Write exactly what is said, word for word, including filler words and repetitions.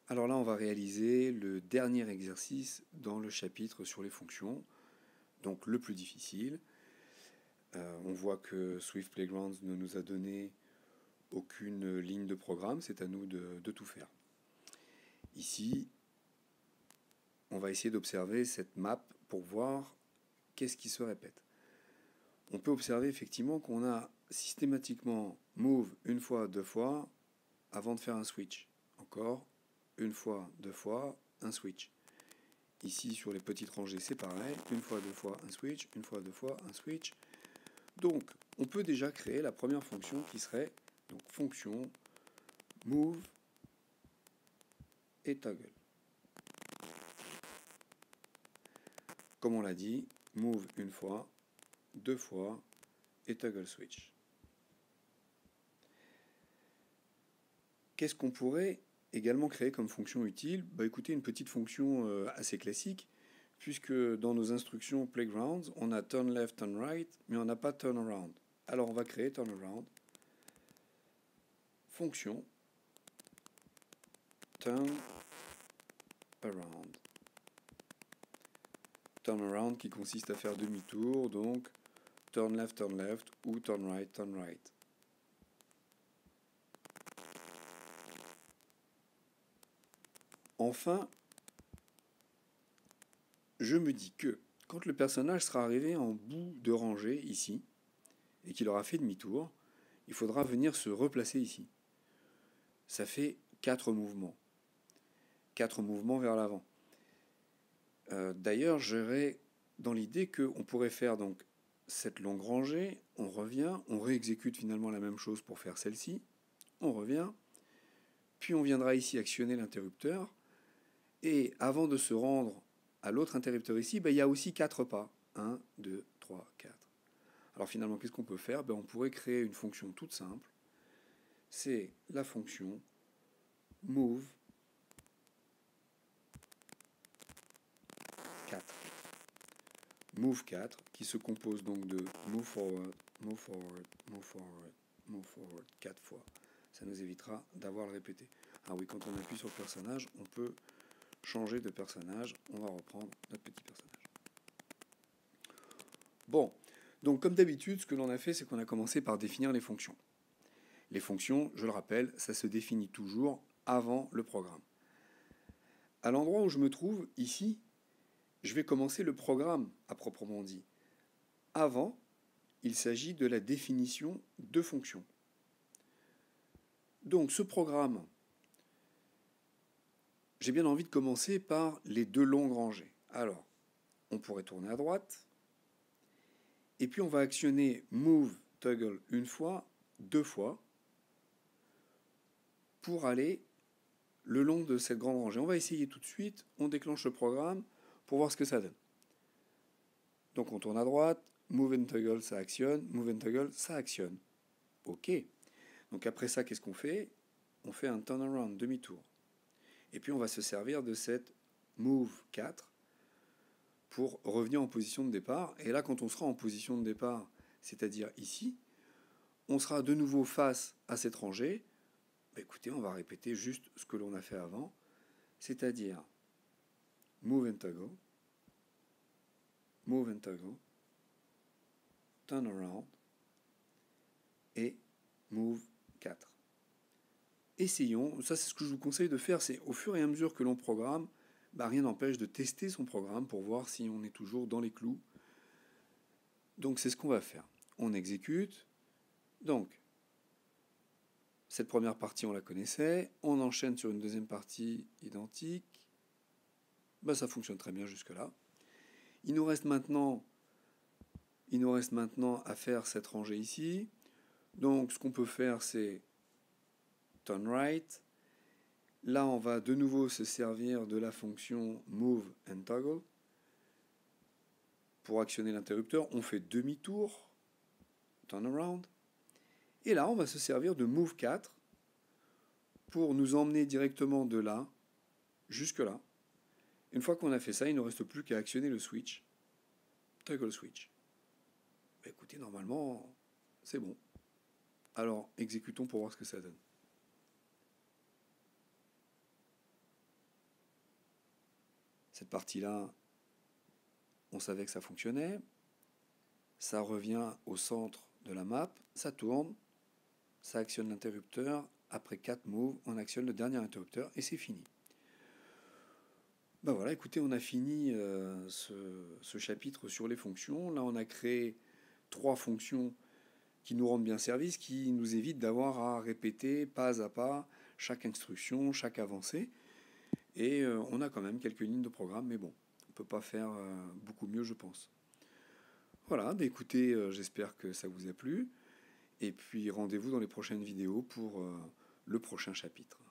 Alors là, on va réaliser le dernier exercice dans le chapitre sur les fonctions, donc le plus difficile. Euh, on voit que Swift Playgrounds ne nous a donné aucune ligne de programme, c'est à nous de, de tout faire. Ici, on va essayer d'observer cette map pour voir qu'est-ce qui se répète. On peut observer effectivement qu'on a systématiquement move une fois, deux fois, avant de faire un switch. Encore, une fois, deux fois, un switch. Ici, sur les petites rangées, c'est pareil. Une fois, deux fois, un switch. Une fois, deux fois, un switch. Donc, on peut déjà créer la première fonction qui serait donc fonction move et toggle. Comme on l'a dit, move une fois, deux fois et toggle switch. Qu'est-ce qu'on pourrait également créer comme fonction utile? Bah écoutez, une petite fonction euh, assez classique, puisque dans nos instructions Playgrounds, on a turn left, turn right, mais on n'a pas turn around. Alors on va créer turn around, fonction turn around. Turn around qui consiste à faire demi-tour, donc turn left, turn left, ou turn right, turn right. Enfin, je me dis que quand le personnage sera arrivé en bout de rangée ici, et qu'il aura fait demi-tour, il faudra venir se replacer ici. Ça fait quatre mouvements. Quatre mouvements vers l'avant. Euh, D'ailleurs, j'aurais dans l'idée qu'on pourrait faire donc cette longue rangée, on revient, on réexécute finalement la même chose pour faire celle-ci, on revient, puis on viendra ici actionner l'interrupteur, et avant de se rendre à l'autre interrupteur ici, ben, il y a aussi quatre pas. un, deux, trois, quatre. Alors finalement, qu'est-ce qu'on peut faire? Ben, on pourrait créer une fonction toute simple. C'est la fonction move quatre. Move quatre, qui se compose donc de move forward, move forward, move forward, move forward quatre fois. Ça nous évitera d'avoir le répété. Ah oui, quand on appuie sur le personnage, on peut changer de personnage. On va reprendre notre petit personnage. Bon, donc comme d'habitude, ce que l'on a fait, c'est qu'on a commencé par définir les fonctions. Les fonctions, je le rappelle, ça se définit toujours avant le programme. À l'endroit où je me trouve, ici, je vais commencer le programme à proprement dit. Avant, il s'agit de la définition de fonctions. Donc ce programme, j'ai bien envie de commencer par les deux longues rangées. Alors, on pourrait tourner à droite, et puis on va actionner move toggle une fois, deux fois, pour aller le long de cette grande rangée. On va essayer tout de suite, on déclenche le programme pour voir ce que ça donne. Donc on tourne à droite, move and toggle, ça actionne, move and toggle, ça actionne. Ok. Donc après ça, qu'est-ce qu'on fait? On fait un turnaround, demi-tour. Et puis on va se servir de cette move quatre pour revenir en position de départ. Et là, quand on sera en position de départ, c'est-à-dire ici, on sera de nouveau face à cette rangée. Bah, écoutez, on va répéter juste ce que l'on a fait avant, c'est-à-dire move and toggle, move and toggle, turn around et move quatre. Essayons, ça c'est ce que je vous conseille de faire, c'est au fur et à mesure que l'on programme, bah, rien n'empêche de tester son programme pour voir si on est toujours dans les clous. Donc c'est ce qu'on va faire. On exécute. Donc, cette première partie, on la connaissait. On enchaîne sur une deuxième partie identique. Bah, ça fonctionne très bien jusque-là. Il nous reste maintenant, il nous reste maintenant à faire cette rangée ici. Donc ce qu'on peut faire, c'est turn right. Là, on va de nouveau se servir de la fonction move and toggle. Pour actionner l'interrupteur, on fait demi-tour, turn around. Et là, on va se servir de move quatre pour nous emmener directement de là jusque là. Une fois qu'on a fait ça, il ne nous reste plus qu'à actionner le switch, toggle switch. Bah, écoutez, normalement, c'est bon. Alors, exécutons pour voir ce que ça donne. Cette partie-là, on savait que ça fonctionnait. Ça revient au centre de la map, ça tourne, ça actionne l'interrupteur. Après quatre moves, on actionne le dernier interrupteur et c'est fini. Ben voilà, écoutez, on a fini euh, ce, ce chapitre sur les fonctions. Là, on a créé trois fonctions qui nous rendent bien service, qui nous évitent d'avoir à répéter pas à pas chaque instruction, chaque avancée. Et euh, on a quand même quelques lignes de programme, mais bon, on ne peut pas faire euh, beaucoup mieux, je pense. Voilà, bah écoutez, euh, j'espère que ça vous a plu. Et puis rendez-vous dans les prochaines vidéos pour euh, le prochain chapitre.